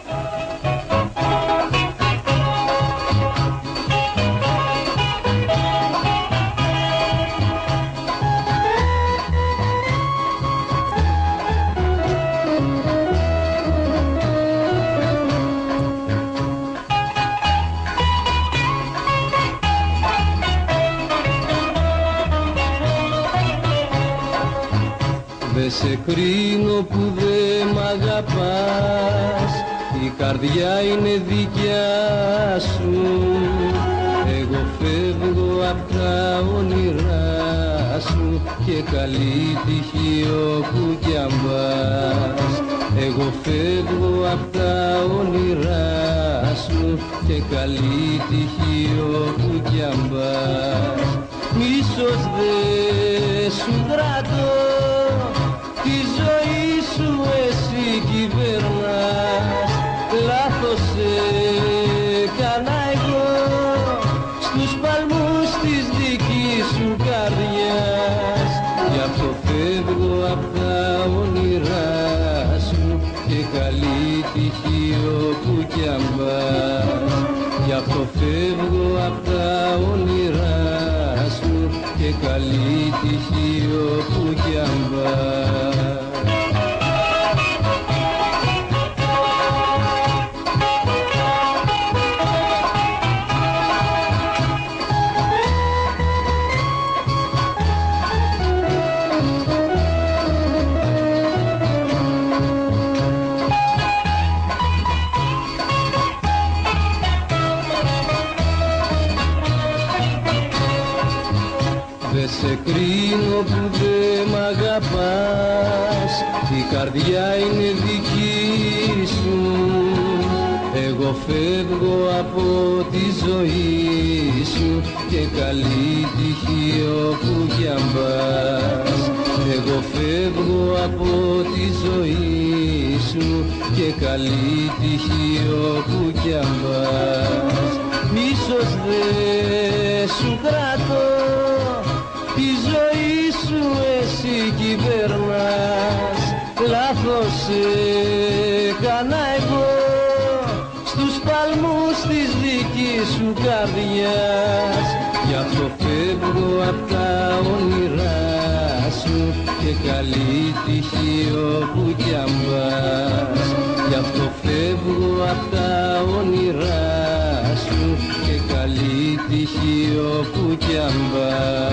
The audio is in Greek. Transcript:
Δε σε κρίνω που δε μ' αγαπάς, η καρδιά είναι δικιά σου. Εγώ φεύγω απ' τα όνειρά σου και καλή τύχη όπου κι αν πας. Εγώ φεύγω απ' τα όνειρά σου και καλή τύχη όπου κι αν πας. Μίσος δε σου κρατώ, τη ζωή σου εσύ κυβερνάς. Λάθος έκανα εγώ στους παλμούς της δικής σου καρδιάς. Γι' αυτό φεύγω απ' τα όνειρά σου και καλή τύχη όπου κι αν πας. Γι' αυτό φεύγω απ' τα όνειρά σου και καλή τύχη όπου κι αν πας. Δε σε κρίνω που δε μ' αγαπάς, η καρδιά είναι δική σου. Εγώ φεύγω από τη ζωή σου και καλή τύχη όπου κι αν πας. Εγώ φεύγω από τη ζωή σου και καλή τύχη όπου κι αν πας. Μίσος δε σου κρατώ, τη ζωή σου εσύ κυβερνάς. Λάθος έκανα εγώ στους παλμούς της δικής σου καρδιάς. Γι' αυτό φεύγω απ' τα όνειρά σου και καλή τύχη όπου κι αν πας. Γι' αυτό φεύγω απ' τα όνειρά σου και καλή τύχη όπου κι αν πας.